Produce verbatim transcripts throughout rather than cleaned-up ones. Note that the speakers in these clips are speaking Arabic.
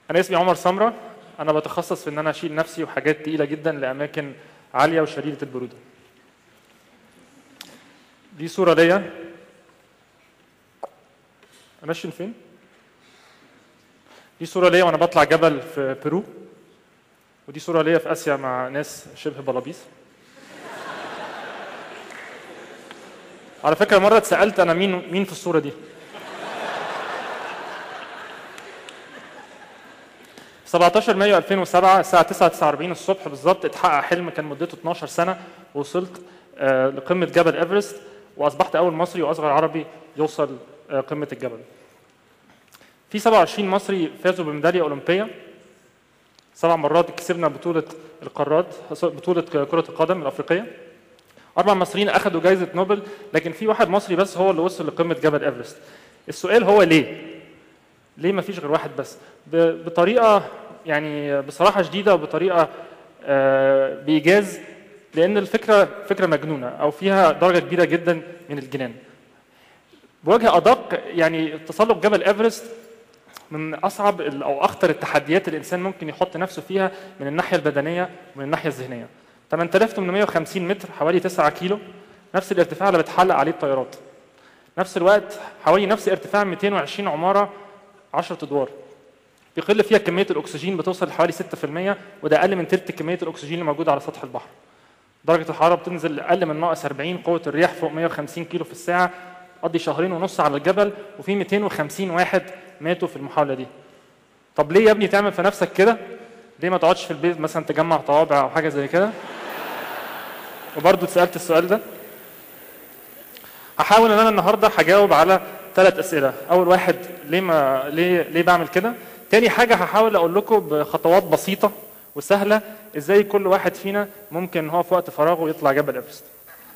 أنا اسمي عمر سمرة، أنا بتخصص في إن أنا أشيل نفسي وحاجات تقيلة جدا لأماكن عالية وشديدة البرودة. دي صورة ليا. أمشي فين؟ دي صورة ليا وأنا بطلع جبل في بيرو، ودي صورة ليا في آسيا مع ناس شبه بلابيس. على فكرة مرة اتسألت أنا مين مين في الصورة دي؟ سبعتاشر مايو ألفين وسبعة الساعة تسعة تسعة وأربعين الصبح بالظبط اتحقق حلم كان مدته اتناشر سنة، ووصلت آه لقمة جبل إيفرست، وأصبحت أول مصري وأصغر عربي يوصل آه قمة الجبل. في سبعة وعشرين مصري فازوا بميدالية أولمبية، سبع مرات كسبنا بطولة القارات، بطولة كرة القدم الأفريقية. أربع مصريين أخذوا جائزة نوبل، لكن في واحد مصري بس هو اللي وصل لقمة جبل إيفرست. السؤال هو ليه؟ ليه ما فيش غير واحد بس؟ بطريقة يعني بصراحة شديدة وبطريقة آه بإيجاز، لأن الفكرة فكرة مجنونة أو فيها درجة كبيرة جدا من الجنان. بوجه أدق، يعني تسلق جبل إيفرست من أصعب أو أخطر التحديات اللي الإنسان ممكن يحط نفسه فيها من الناحية البدنية ومن الناحية الذهنية. ثمانية آلاف وثمانمائة وخمسين متر، حوالي تسعة كيلو، نفس الارتفاع اللي بتحلق عليه الطيارات. نفس الوقت حوالي نفس ارتفاع مئتين وعشرين عمارة، عشرة أدوار. بيقل فيها كمية الأكسجين بتوصل لحوالي ستة في المية، وده أقل من ثلث كمية الأكسجين اللي موجودة على سطح البحر. درجة الحرارة بتنزل أقل من ناقص أربعين، قوة الرياح فوق مئة وخمسين كيلو في الساعة. قضي شهرين ونص على الجبل، وفي مئتين وخمسين واحد ماتوا في المحاولة دي. طب ليه يا ابني تعمل في نفسك كده؟ ليه ما تقعدش في البيت مثلا تجمع طوابع أو حاجة زي كده؟ وبرضه اتسألت السؤال ده. هحاول ان انا النهارده هجاوب على ثلاث اسئله. اول واحد، ليه ما ليه ليه بعمل كده؟ تاني حاجه هحاول اقول لكم بخطوات بسيطه وسهله ازاي كل واحد فينا ممكن هو في وقت فراغه يطلع جبل إيفرست.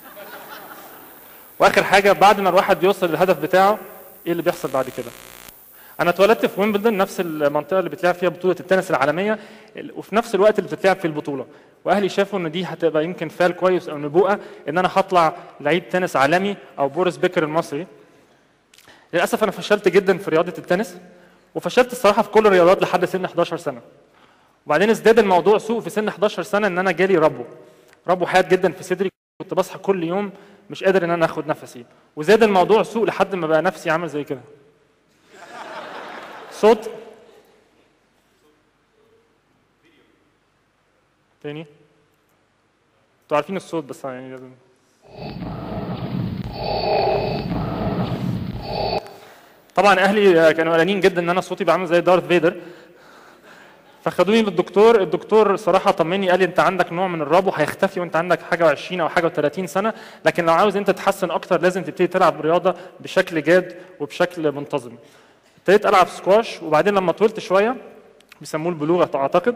واخر حاجه، بعد ما الواحد بيوصل للهدف بتاعه ايه اللي بيحصل بعد كده؟ انا اتولدت في ويمبلدون، نفس المنطقه اللي بتلعب فيها بطوله التنس العالميه، وفي نفس الوقت اللي بتتلعب فيه البطوله. واهلي شافوا ان دي هتبقى يمكن فال كويس او نبوءه ان انا هطلع لعيب تنس عالمي او بوريس بيكر المصري. للاسف انا فشلت جدا في رياضه التنس، وفشلت الصراحه في كل الرياضات لحد سن حداشر سنه. وبعدين ازداد الموضوع سوء في سن حداشر سنه ان انا جالي ربو ربو حاد جدا في صدري، كنت بصحى كل يوم مش قادر ان انا اخد نفسي. وزاد الموضوع سوء لحد ما بقى نفسي عامل زي كده. صوت تاني، انتوا عارفين الصوت بس يعني لازم. طبعا اهلي كانوا قلقانين جدا ان انا صوتي بعمل زي دارث فيدر، فخدوني للدكتور. الدكتور صراحه طمني، قال لي انت عندك نوع من الربو هيختفي وانت عندك حاجه وعشرين او حاجه وثلاثين سنه، لكن لو عاوز انت تتحسن اكتر لازم تبتدي تلعب رياضه بشكل جاد وبشكل منتظم. ابتديت العب سكواش، وبعدين لما طولت شويه بيسموه البلوغه اعتقد،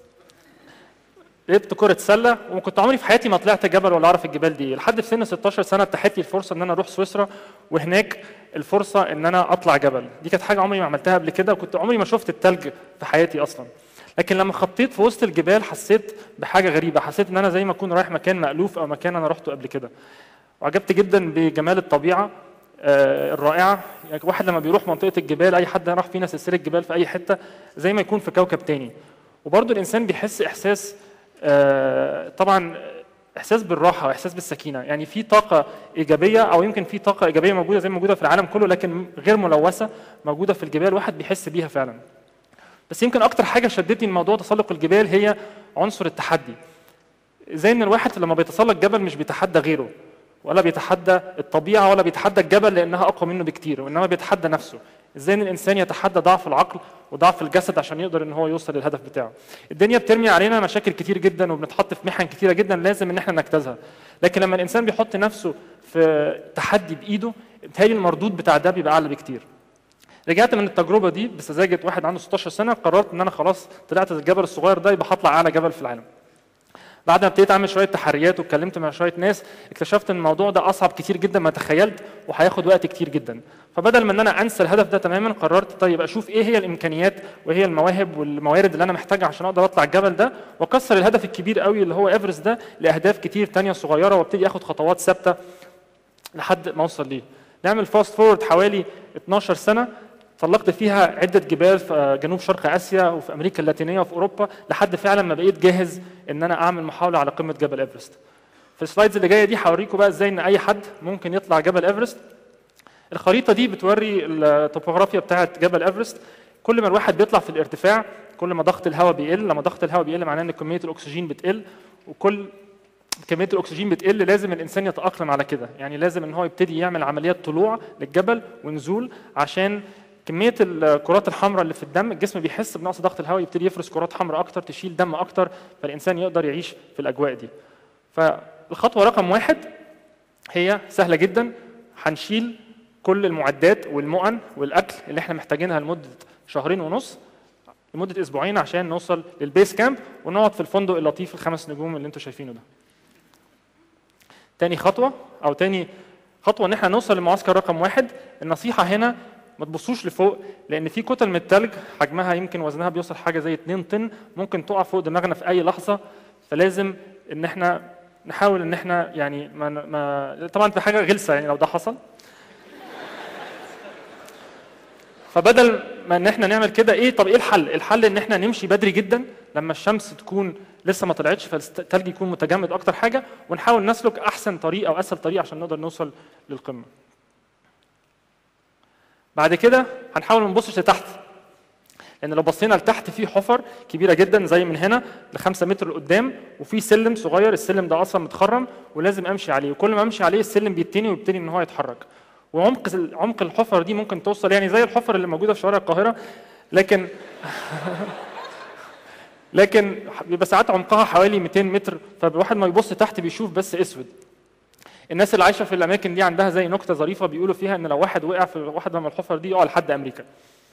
لعبت كرة سلة. وكنت عمري في حياتي ما طلعت جبل ولا اعرف الجبال دي، لحد في سن ستاشر سنة اتاحت لي الفرصة ان انا اروح سويسرا، وهناك الفرصة ان انا اطلع جبل. دي كانت حاجة عمري ما عملتها قبل كده، وكنت عمري ما شفت التلج في حياتي اصلا. لكن لما خطيت في وسط الجبال حسيت بحاجة غريبة، حسيت ان انا زي ما اكون رايح مكان مألوف او مكان انا رحته قبل كده. وعجبت جدا بجمال الطبيعة آه الرائعة. يعني واحد لما بيروح منطقة الجبال، اي حد راح فينا سلسلة جبال في اي حتة، زي ما يكون في كوكب تاني. وبرضه الانسان بيحس احساس آه طبعا احساس بالراحه واحساس بالسكينه. يعني في طاقه ايجابيه، او يمكن في طاقه ايجابيه موجوده زي ما موجوده في العالم كله، لكن غير ملوثه، موجوده في الجبال، واحد بيحس بيها فعلا. بس يمكن اكتر حاجه شدتني الموضوع تسلق الجبال هي عنصر التحدي. زي ان الواحد لما بيتسلق جبل مش بيتحدى غيره، ولا بيتحدى الطبيعه، ولا بيتحدى الجبل لانها اقوى منه بكتير، وانما بيتحدى نفسه. ازاي ان الانسان يتحدى ضعف العقل وضعف الجسد عشان يقدر ان هو يوصل للهدف بتاعه. الدنيا بترمي علينا مشاكل كتير جدا، وبنتحط في محن كتيره جدا لازم ان احنا نجتازها. لكن لما الانسان بيحط نفسه في تحدي بايده، بيتهيألي المردود بتاع ده بيبقى اعلى بكتير. رجعت من التجربه دي بسذاجه واحد عنده ستاشر سنه، قررت ان انا خلاص طلعت الجبل الصغير ده يبقى هطلع اعلى جبل في العالم. بعد ما ابتديت اعمل شويه تحريات واتكلمت مع شويه ناس، اكتشفت ان الموضوع ده اصعب كتير جدا ما تخيلت، وهياخد وقت كتير جدا. فبدل ما ان انا انسى الهدف ده تماما، قررت طيب اشوف ايه هي الامكانيات وايه هي المواهب والموارد اللي انا محتاجها عشان اقدر اطلع الجبل ده، واكسر الهدف الكبير قوي اللي هو ايفرست ده لاهداف كتير ثانيه صغيره، وابتدي اخد خطوات ثابته لحد ما اوصل ليه. نعمل فاست فورورد حوالي اتناشر سنه، تسلقت فيها عده جبال في جنوب شرق اسيا وفي امريكا اللاتينيه وفي اوروبا لحد فعلا ما بقيت جاهز ان انا اعمل محاوله على قمه جبل ايفرست. في السلايدز اللي جايه دي هوريكم بقى ازاي ان اي حد ممكن يطلع جبل ايفرست. الخريطه دي بتوري الطوبوغرافيا بتاعه جبل ايفرست. كل ما الواحد بيطلع في الارتفاع كل ما ضغط الهواء بيقل، لما ضغط الهواء بيقل معناه ان كميه الاكسجين بتقل، وكل كميه الاكسجين بتقل لازم الانسان يتاقلم على كده، يعني لازم ان هو يبتدي يعمل عمليات طلوع للجبل ونزول عشان كميه الكرات الحمراء اللي في الدم، الجسم بيحس بنقص ضغط الهواء يبتدي يفرز كرات حمراء اكتر تشيل دم اكتر، فالانسان يقدر يعيش في الاجواء دي. فالخطوه رقم واحد هي سهله جدا، هنشيل كل المعدات والمؤن والاكل اللي احنا محتاجينها لمده شهرين ونص لمده اسبوعين عشان نوصل للبيس كامب ونقعد في الفندق اللطيف الخمس نجوم اللي انتم شايفينه ده. تاني خطوه او تاني خطوه ان احنا نوصل للمعسكر رقم واحد. النصيحه هنا ما تبصوش لفوق، لان في كتل من الثلج حجمها يمكن وزنها بيوصل حاجه زي اتنين طن ممكن تقع فوق دماغنا في اي لحظه، فلازم ان احنا نحاول ان احنا يعني ما, ما طبعا في حاجه غلسه يعني لو ده حصل. فبدل ما ان احنا نعمل كده ايه، طب ايه الحل؟ الحل ان احنا نمشي بدري جدا لما الشمس تكون لسه ما طلعتش فالثلج يكون متجمد اكتر حاجه، ونحاول نسلك احسن طريق او اسهل طريق عشان نقدر نوصل للقمه. بعد كده هنحاول ما نبصش لتحت، لان لو بصينا لتحت في حفر كبيره جدا زي من هنا لخمسة متر لقدام، وفي سلم صغير، السلم ده اصلا متخرم ولازم امشي عليه، وكل ما امشي عليه السلم بيتني ويبتدي ان هو يتحرك. وعمق عمق الحفر دي ممكن توصل يعني زي الحفر اللي موجوده في شوارع القاهره، لكن لكن بيبقى ساعات عمقها حوالي مئتين متر، فالواحد ما يبص تحت بيشوف بس اسود. الناس اللي عايشه في الاماكن دي عندها زي نكته ظريفه بيقولوا فيها ان لو واحد وقع في واحده من الحفر دي يقع لحد امريكا.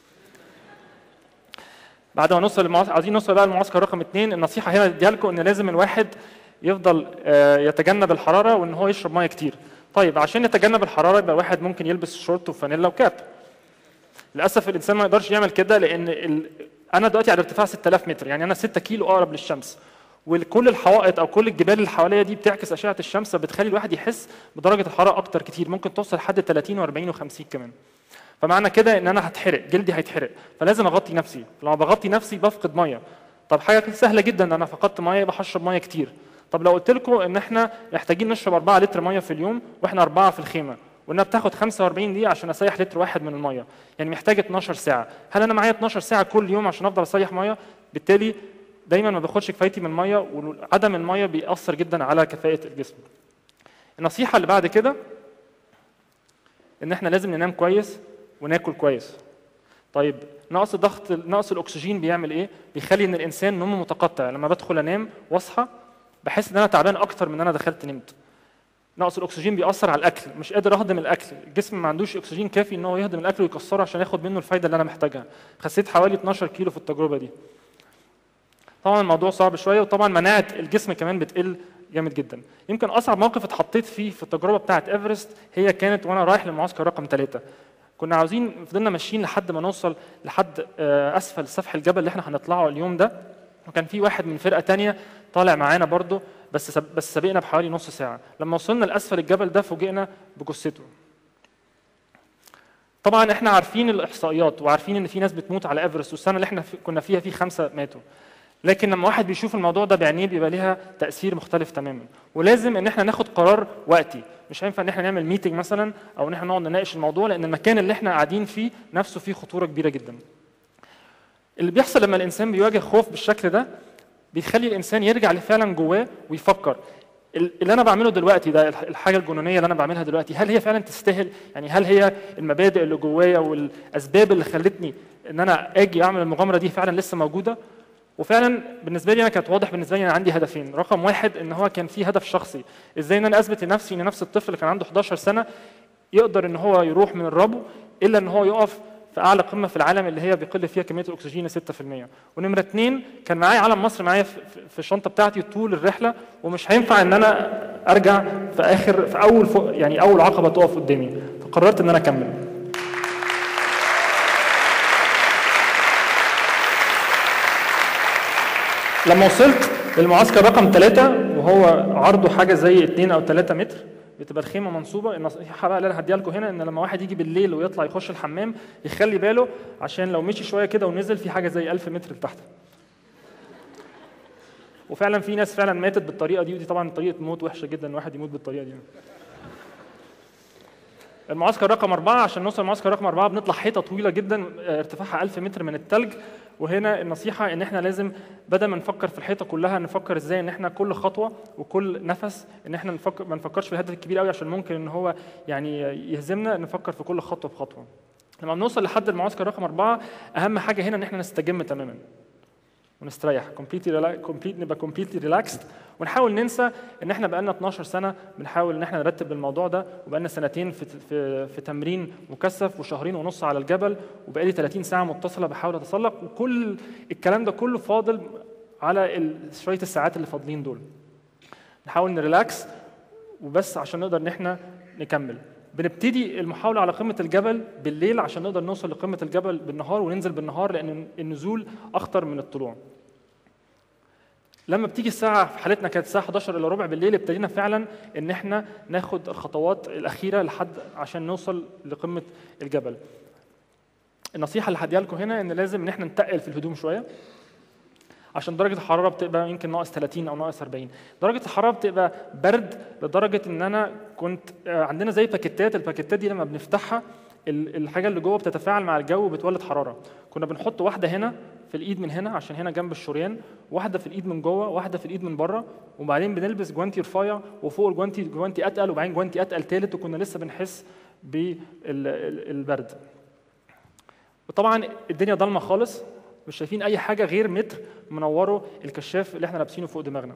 بعد ما نوصل للمعسكر، عايزين نوصل بقى للمعسكر رقم اثنين. النصيحه هنا اديها لكم ان لازم الواحد يفضل يتجنب الحراره وان هو يشرب ميه كتير. طيب عشان يتجنب الحراره يبقى الواحد ممكن يلبس شورت وفانيلا وكاب. للاسف الانسان ما يقدرش يعمل كده، لان ال... انا دلوقتي على ارتفاع ستة آلاف متر، يعني انا ستة كيلو اقرب للشمس، وكل الحوائط او كل الجبال اللي حواليا دي بتعكس اشعه الشمس، فبتخلي الواحد يحس بدرجه الحراره اكتر كتير، ممكن توصل لحد ثلاثين وأربعين وخمسين كمان. فمعنى كده ان انا هتحرق، جلدي هيتحرق، فلازم اغطي نفسي. لما بغطي نفسي بفقد ميه. طب حاجه سهله جدا ان انا فقدت ميه يبقى هشرب ميه كتير. طب لو قلت لكم ان احنا محتاجين نشرب أربعة لتر ميه في اليوم واحنا أربعة في الخيمه، وانها بتاخد خمسة وأربعين دقيقه عشان اسيح لتر واحد من الميه، يعني محتاج اتناشر ساعه. هل انا معايا اتناشر ساعه كل يوم عشان افضل اسيح ميه؟ بالتالي دايما ما باخدش كفايتي من الميه، وعدم الميه بيأثر جدا على كفاءه الجسم. النصيحه اللي بعد كده ان احنا لازم ننام كويس وناكل كويس. طيب نقص ضغط نقص الاكسجين بيعمل ايه؟ بيخلي ان الانسان نومه متقطع، لما بدخل انام واصحى بحس ان انا تعبان اكتر من ان انا دخلت نمت. نقص الاكسجين بيأثر على الاكل، مش قادر اهضم الاكل، الجسم ما عندوش اكسجين كافي ان هو يهضم الاكل ويكسره عشان ياخد منه الفايده اللي انا محتاجها. خسيت حوالي اتناشر كيلو في التجربه دي. طبعا الموضوع صعب شويه، وطبعا مناعه الجسم كمان بتقل جامد جدا. يمكن اصعب موقف اتحطيت فيه في التجربه بتاعه ايفرست هي كانت وانا رايح للمعسكر رقم ثلاثة. كنا عاوزين فضلنا ماشيين لحد ما نوصل لحد اسفل سفح الجبل اللي احنا هنطلعه اليوم ده، وكان في واحد من فرقه ثانيه طالع معانا برضه، بس بس سابقنا بحوالي نص ساعه. لما وصلنا لاسفل الجبل ده فوجئنا بجثته. طبعا احنا عارفين الاحصائيات وعارفين ان في ناس بتموت على ايفرست، والسنه اللي احنا كنا فيها في خمسه ماتوا، لكن لما واحد بيشوف الموضوع ده بعينيه بيبقى ليها تاثير مختلف تماما. ولازم ان احنا ناخد قرار وقتي، مش هينفع ان احنا نعمل ميتنج مثلا او ان احنا نقعد نناقش الموضوع، لان المكان اللي احنا قاعدين فيه نفسه فيه خطوره كبيره جدا. اللي بيحصل لما الانسان بيواجه خوف بالشكل ده بيخلي الانسان يرجع لفعلا جواه ويفكر اللي انا بعمله دلوقتي ده، الحاجه الجنونيه اللي انا بعملها دلوقتي، هل هي فعلا تستاهل؟ يعني هل هي المبادئ اللي جوايا والاسباب اللي خلتني ان انا اجي اعمل المغامره دي فعلا لسه موجوده؟ وفعلا بالنسبه لي انا كانت واضح بالنسبه لي انا عندي هدفين. رقم واحد ان هو كان في هدف شخصي، ازاي ان انا اثبت لنفسي ان نفس الطفل اللي كان عنده حداشر سنه يقدر ان هو يروح من الربو الا ان هو يقف في اعلى قمه في العالم اللي هي بيقل فيها كميه الاكسجين ستة في المية. ونمره اثنين كان معايا علم مصر معايا في الشنطه بتاعتي طول الرحله، ومش هينفع ان انا ارجع في اخر في اول فوق يعني اول عقبه تقف قدامي، فقررت ان انا اكمل. لما وصلت للمعسكر رقم ثلاثة وهو عرضه حاجه زي اتنين او ثلاثة متر، بتبقى الخيمه منصوبه. النصيحه بقى اللي انا هديها لكم هنا ان لما واحد يجي بالليل ويطلع يخش الحمام يخلي باله، عشان لو مشي شويه كده ونزل في حاجه زي ألف متر لتحت. وفعلا في ناس فعلا ماتت بالطريقه دي، ودي طبعا طريقه موت وحشه جدا ان واحد يموت بالطريقه دي. المعسكر رقم أربعة، عشان نوصل المعسكر رقم أربعة بنطلع حيطة طويلة جدا ارتفاعها ألف متر من الثلج. وهنا النصيحة إن إحنا لازم بدل ما نفكر في الحيطة كلها نفكر إزاي إن إحنا كل خطوة وكل نفس إن إحنا نفكر ما نفكرش في الهدف الكبير قوي عشان ممكن إن هو يعني يهزمنا، نفكر في كل خطوة بخطوة. لما بنوصل لحد المعسكر رقم أربعة أهم حاجة هنا إن إحنا نستجم تماما ونستريح، كومبليتلي كومبليت نبقى كومبليتلي ريلاكسد، ونحاول ننسى ان احنا بقالنا اتناشر سنه بنحاول ان احنا نرتب الموضوع ده، وبقالنا سنتين في في في تمرين مكثف وشهرين ونص على الجبل، وبقالي ثلاثين ساعه متصله بحاول اتسلق، وكل الكلام ده كله فاضل على شويه الساعات اللي فاضلين دول. نحاول نريلاكس وبس عشان نقدر ان احنا نكمل. بنبتدي المحاوله على قمه الجبل بالليل عشان نقدر نوصل لقمه الجبل بالنهار، وننزل بالنهار لان النزول اخطر من الطلوع. لما بتيجي الساعه في حالتنا كانت الساعه حداشر الا ربع بالليل، ابتدينا فعلا ان احنا ناخد الخطوات الاخيره لحد عشان نوصل لقمه الجبل. النصيحه اللي هديها لكم هنا ان لازم ان احنا نتقل في الهدوم شويه، عشان درجه الحراره بتبقى يمكن ناقص ثلاثين او ناقص أربعين. درجه الحراره بتبقى برد لدرجه ان انا كنت عندنا زي باكيتات، الباكيتات دي لما بنفتحها الحاجه اللي جوه بتتفاعل مع الجو وبتولد حراره. كنا بنحط واحده هنا في الايد من هنا عشان هنا جنب الشريان، واحده في الايد من جوه، واحده في الايد من بره، وبعدين بنلبس جوانتي رفيع وفوق الجوانتي جوانتي اتقل، وبعدين جوانتي اتقل ثالث، وكنا لسه بنحس بالبرد. وطبعا الدنيا ضلمه خالص، مش شايفين اي حاجه غير متر منوره الكشاف اللي احنا لابسينه فوق دماغنا.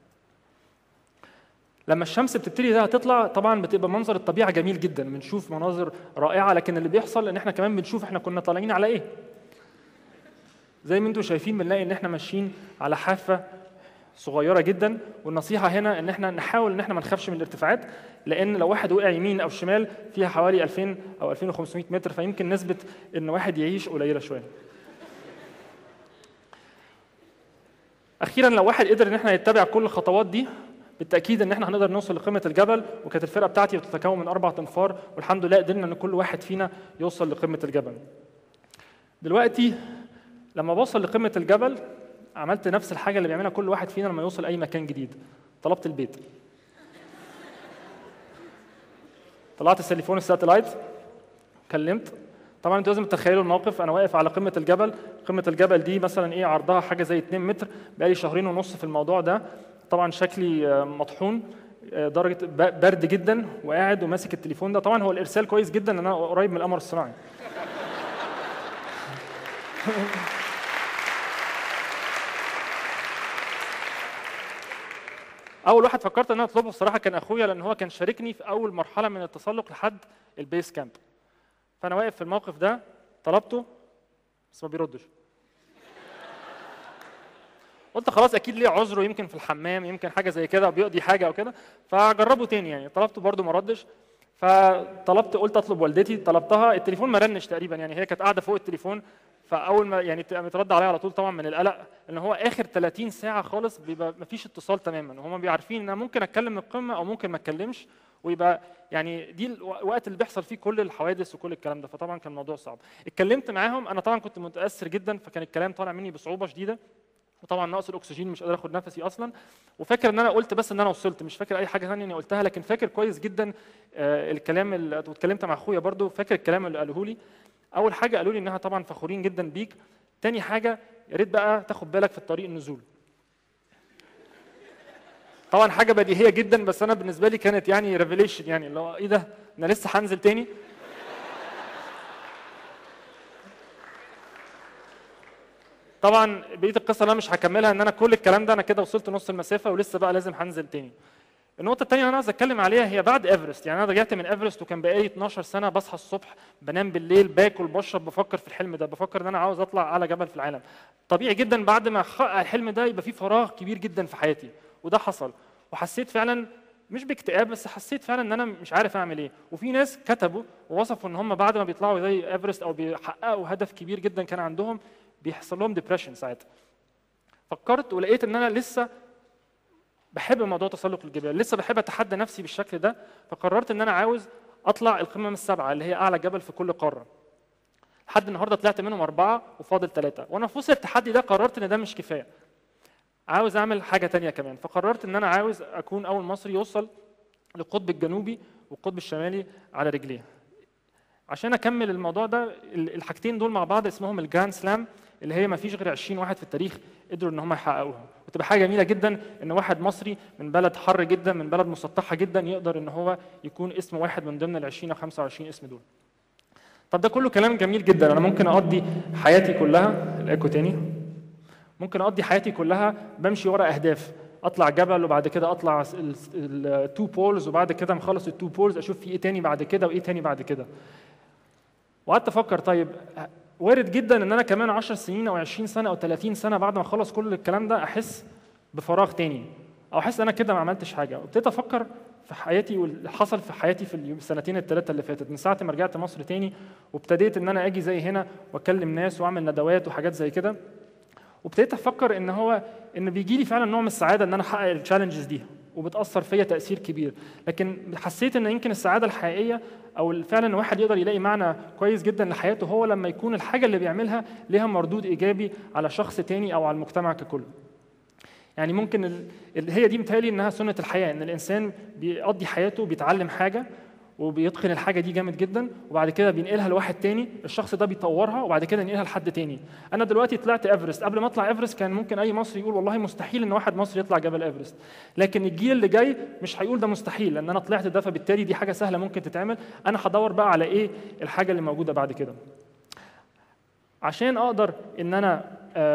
لما الشمس بتبتدي ده تطلع طبعا بتبقى منظر الطبيعه جميل جدا، بنشوف مناظر رائعه، لكن اللي بيحصل ان احنا كمان بنشوف احنا كنا طالعين على ايه. زي ما انتم شايفين بنلاقي ان احنا ماشيين على حافه صغيره جدا، والنصيحه هنا ان احنا نحاول ان احنا ما نخافش من الارتفاعات، لان لو واحد وقع يمين او شمال فيها حوالي ألفين او ألفين وخمسمائة متر، فيمكن نسبه ان واحد يعيش قليله شويه. اخيرا لو واحد قدر ان احنا يتبع كل الخطوات دي بالتاكيد ان احنا هنقدر نوصل لقمه الجبل. وكانت الفرقه بتاعتي بتتكون من اربع انفار، والحمد لله قدرنا ان كل واحد فينا يوصل لقمه الجبل. دلوقتي لما بوصل لقمه الجبل عملت نفس الحاجه اللي بيعملها كل واحد فينا لما يوصل اي مكان جديد، طلبت البيت. طلعت التليفون الساتلايت، كلمت. طبعا انتوا لازم تتخيلوا الموقف، انا واقف على قمه الجبل، قمه الجبل دي مثلا ايه عرضها حاجه زي اتنين متر، بقالي شهرين ونص في الموضوع ده، طبعا شكلي مطحون، درجه برد جدا، وقاعد وماسك التليفون ده. طبعا هو الارسال كويس جدا ان انا قريب من القمر الصناعي. اول واحد فكرت ان انا اطلبه الصراحه كان اخويا، لان هو كان شاركني في اول مرحله من التسلق لحد البيس كامب. فانا واقف في الموقف ده طلبته بس ما بيردش. قلت خلاص اكيد ليه عذره، يمكن في الحمام، يمكن حاجه زي كده بيقضي حاجه او كده، فجربه تاني يعني. طلبته برده ما ردش، فطلبت قلت اطلب والدتي، طلبتها التليفون ما رنش تقريبا، يعني هي كانت قاعده فوق التليفون، فاول ما يعني مترد عليها على طول طبعا من القلق، ان هو اخر ثلاثين ساعه خالص بيبقى ما فيش اتصال تماما، وهم بيعرفين ان انا ممكن اتكلم من القمه او ممكن ما اتكلمش، ويبقى يعني دي الوقت اللي بيحصل فيه كل الحوادث وكل الكلام ده. فطبعا كان الموضوع صعب. اتكلمت معاهم، انا طبعا كنت متاثر جدا، فكان الكلام طالع مني بصعوبه شديده، وطبعا ناقص الاكسجين مش قادر اخد نفسي اصلا، وفاكر ان انا قلت بس ان انا وصلت، مش فاكر اي حاجه ثانيه اني قلتها، لكن فاكر كويس جدا آه الكلام اللي اتكلمت مع اخويا برده، فاكر الكلام اللي قالوه لي. اول حاجه قالوا لي انها طبعا فخورين جدا بيك، تاني حاجه يا ريت بقى تاخد بالك في الطريق النزول. طبعا حاجه بديهيه جدا، بس انا بالنسبه لي كانت يعني ريفيليشن، يعني اللي هو ايه ده، انا لسه هنزل تاني. طبعا بقيه القصه انا مش هكملها، ان انا كل الكلام ده انا كده وصلت نص المسافه ولسه بقى لازم هنزل تاني. النقطه الثانيه اللي انا عايز اتكلم عليها هي بعد ايفرست. يعني انا رجعت من ايفرست وكان بقالي اتناشر سنه بصحى الصبح، بنام بالليل، باكل، بشرب، بفكر في الحلم ده، بفكر ان انا عاوز اطلع اعلى جبل في العالم. طبيعي جدا بعد ما احقق الحلم ده يبقى في فراغ كبير جدا في حياتي، وده حصل، وحسيت فعلا مش باكتئاب، بس حسيت فعلا ان انا مش عارف اعمل ايه. وفي ناس كتبوا ووصفوا ان هم بعد ما بيطلعوا زي ايفرست او بيحققوا هدف كبير جدا كان عندهم بيحصل لهم ديبريشن ساعتها. فكرت ولقيت ان انا لسه بحب موضوع تسلق الجبال، لسه بحب اتحدى نفسي بالشكل ده، فقررت ان انا عاوز اطلع القمم السبعه اللي هي اعلى جبل في كل قاره. لحد النهارده طلعت منهم اربعه وفاضل ثلاثه، وانا في وسط التحدي ده قررت ان ده مش كفايه، عاوز اعمل حاجه ثانيه كمان. فقررت ان انا عاوز اكون اول مصري يوصل للقطب الجنوبي والقطب الشمالي على رجليه. عشان اكمل الموضوع ده، الحاجتين دول مع بعض اسمهم الجراند سلام، اللي هي ما فيش غير عشرين واحد في التاريخ قدروا ان هم يحققوها، وتبقى حاجه جميله جدا ان واحد مصري من بلد حر جدا، من بلد مسطحه جدا، يقدر ان هو يكون اسم واحد من ضمن ال عشرين او خمسة وعشرين اسم دول. طب ده كله كلام جميل جدا، انا ممكن اقضي حياتي كلها، الايكو تاني، ممكن اقضي حياتي كلها بمشي ورا اهداف، اطلع جبل وبعد كده اطلع التو بولز، وبعد كده مخلص التو بولز اشوف في ايه تاني بعد كده وايه تاني بعد كده. وقعدت افكر طيب وارد جدا ان انا كمان عشر سنين او عشرين سنه او ثلاثين سنه بعد ما اخلص كل الكلام ده احس بفراغ تاني، او احس ان انا كده ما عملتش حاجه. وابتديت افكر في حياتي واللي حصل في حياتي في السنتين الثلاثه اللي فاتت من ساعه ما رجعت مصر تاني، وابتديت ان انا اجي زي هنا واكلم ناس واعمل ندوات وحاجات زي كده. وابتديت افكر ان هو ان بيجي لي فعلا نوع من السعاده ان انا احقق التشالنجز دي، وبتاثر فيا تاثير كبير. لكن حسيت ان يمكن السعاده الحقيقيه او فعلا ان واحد يقدر يلاقي معنى كويس جدا لحياته هو لما يكون الحاجه اللي بيعملها ليها مردود ايجابي على شخص تاني او على المجتمع ككل. يعني ممكن ال... هي دي متهيألي انها سنه الحياه، ان الانسان بيقضي حياته بيتعلم حاجه وبيتقن الحاجه دي جامد جدا، وبعد كده بينقلها لواحد تاني، الشخص ده بيطورها وبعد كده ينقلها لحد تاني. انا دلوقتي طلعت ايفرست، قبل ما اطلع ايفرست كان ممكن اي مصري يقول والله مستحيل ان واحد مصري يطلع جبل ايفرست، لكن الجيل اللي جاي مش هيقول ده مستحيل لان انا طلعت ده، فبالتالي دي حاجه سهله ممكن تتعمل. انا هدور بقى على ايه الحاجه اللي موجوده بعد كده. عشان اقدر ان انا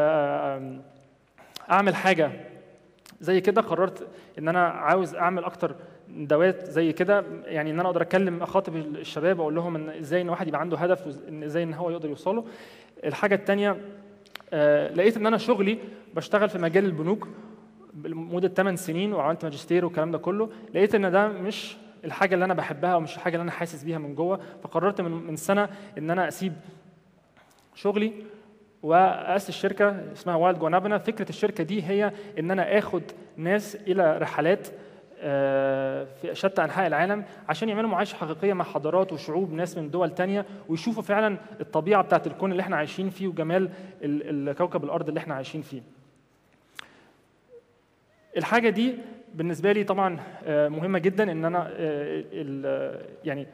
اعمل حاجه زي كده قررت ان انا عاوز اعمل اكتر ندوات زي كده، يعني ان انا اقدر اتكلم اخاطب الشباب واقول لهم ان ازاي ان واحد يبقى عنده هدف وان ازاي ان هو يقدر يوصله. الحاجه الثانيه آه لقيت ان انا شغلي بشتغل في مجال البنوك لمده ثمان سنين وعملت ماجستير والكلام ده كله، لقيت ان ده مش الحاجه اللي انا بحبها ومش الحاجه اللي انا حاسس بيها من جوه. فقررت من من سنه ان انا اسيب شغلي واسس شركه اسمها وايلد جوانابنا. فكره الشركه دي هي ان انا اخد ناس الى رحلات في شتى انحاء العالم عشان يعملوا معايشه حقيقيه مع حضارات وشعوب ناس من دول تانية، ويشوفوا فعلا الطبيعه بتاعت الكون اللي احنا عايشين فيه وجمال الكوكب الارض اللي احنا عايشين فيه. الحاجه دي بالنسبه لي طبعا مهمه جدا، ان انا يعني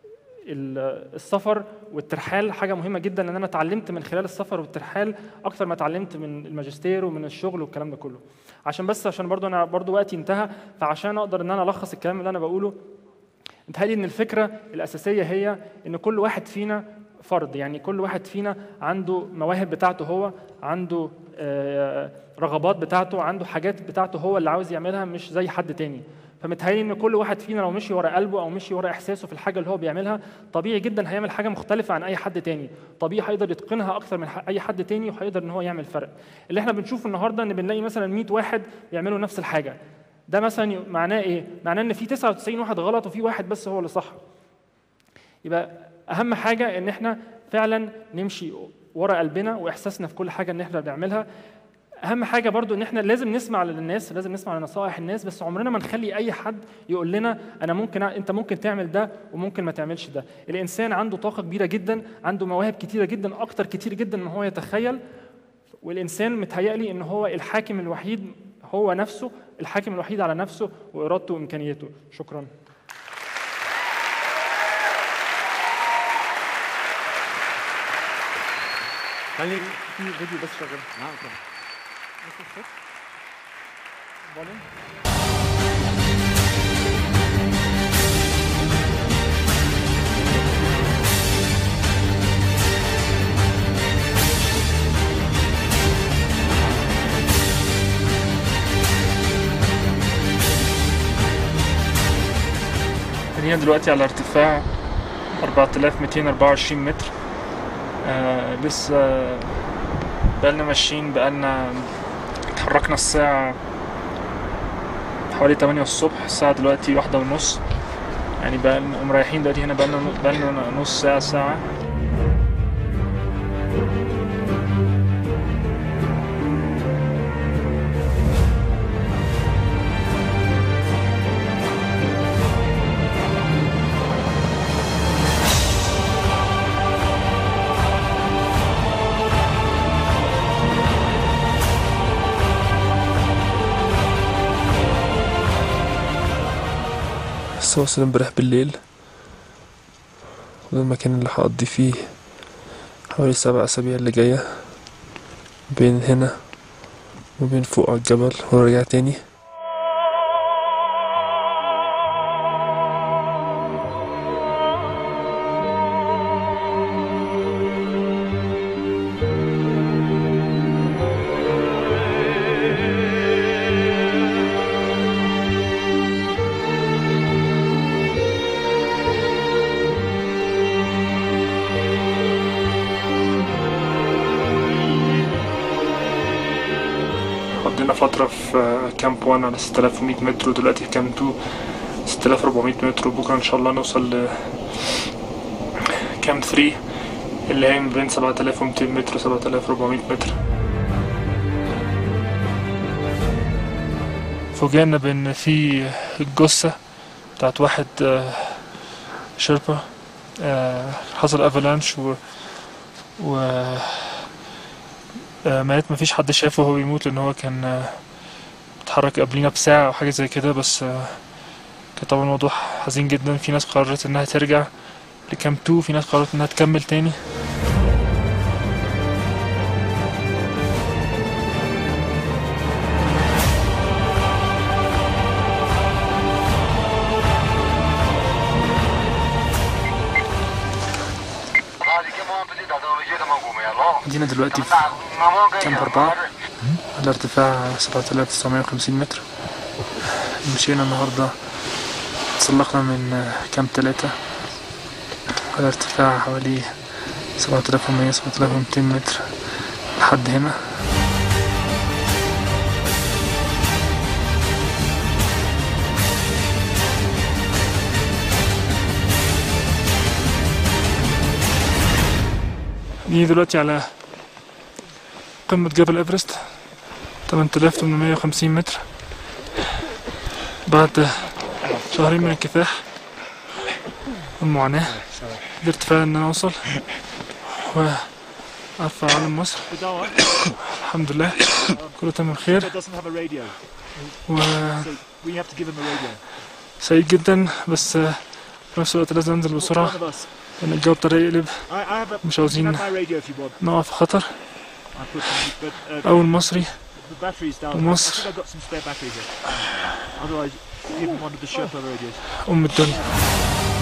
السفر والترحال حاجه مهمه جدا، لان انا اتعلمت من خلال السفر والترحال اكتر ما اتعلمت من الماجستير ومن الشغل والكلام ده كله. عشان بس عشان برضو انا برضو وقتي انتهى، فعشان اقدر ان انا الخص الكلام اللي انا بقوله، متهيألي ان الفكره الاساسيه هي ان كل واحد فينا فرد، يعني كل واحد فينا عنده مواهب بتاعته، هو عنده رغبات بتاعته، عنده حاجات بتاعته هو اللي عاوز يعملها مش زي حد تاني. فمتهيألي ان كل واحد فينا لو مشي ورا قلبه او مشي ورا احساسه في الحاجه اللي هو بيعملها، طبيعي جدا هيعمل حاجه مختلفه عن اي حد تاني، طبيعي هيقدر يتقنها اكتر من اي حد تاني وهيقدر ان هو يعمل فرق. اللي احنا بنشوفه النهارده ان بنلاقي مثلا مية واحد بيعملوا نفس الحاجه، ده مثلا معناه ايه؟ معناه ان في تسعة وتسعين واحد غلط وفي واحد بس هو اللي صح. يبقى اهم حاجه ان احنا فعلا نمشي ورا قلبنا واحساسنا في كل حاجه ان احنا بنعملها. اهم حاجه برضو ان احنا لازم نسمع للناس، لازم نسمع لنصائح الناس، بس عمرنا ما نخلي اي حد يقول لنا انا ممكن انت ممكن تعمل ده وممكن ما تعملش ده. الانسان عنده طاقه كبيره جدا، عنده مواهب كتيره جدا، اكتر كتير جدا من هو يتخيل. والانسان متهيألي ان هو الحاكم الوحيد هو نفسه، الحاكم الوحيد على نفسه وارادته وامكانياته. شكرا. خلي في فيديو بس شغال. نعم طبعا. خلينا دلوقتي على ارتفاع أربعة آلاف ومئتين وأربعة وعشرين متر. آه لسه بقالنا ماشيين، بقالنا اتحركنا الساعة حوالي تمانية الصبح، الساعة دلوقتي واحدة ونص، يعني بقالنا مريحين دلوقتي هنا بقالنا بقالنا نص ساعة ساعة. لسه واصل امبارح بالليل، وده المكان اللي هقضي فيه حوالي سبع أسابيع اللي جاية، بين هنا وبين فوق على الجبل وراجع تاني. قضينا فترة في كامب واحد على ستة آلاف ومية متر، ودلوقتي في كامب اتنين ستة آلاف وأربعمية متر، وبكرة إن شاء الله نوصل ل كامب تلاتة اللي هي ما بين سبعة آلاف ومتين متر و سبعة آلاف وأربعمية متر. فوجئنا بإن في الجثة بتاعت واحد شربة حصل افالانش و و مات. مفيش حد شافه وهو بيموت لان هو كان اتحرك قبلينا بساعة او حاجة زي كده، بس كان طبعا الموضوع حزين جدا. في ناس قررت انها ترجع لكامب اتنين، في ناس قررت انها تكمل تاني. جينا دلوقتي في كامب أربعة على ارتفاع سبعة آلاف وتسعمية وخمسين متر. مشينا النهاردة، تسلقنا من كامب تلاتة على ارتفاع حوالي سبعة آلاف ومية سبعة آلاف ومتين متر لحد هنا. دي دلوقتي على قمة جبل إيفرست تمنية آلاف وتمنمية وخمسين متر بعد شهرين من الكفاح والمعاناة. قدرت فعلا ان انا اوصل وارفع علم مصر الحمد لله، كله تمام خير. و سعيد جدا، بس في نفس الوقت لازم انزل بسرعة لان الجو ابتدى يقلب، مش عاوزين نقع في خطر. اول مصري ومصر ام الدنيا.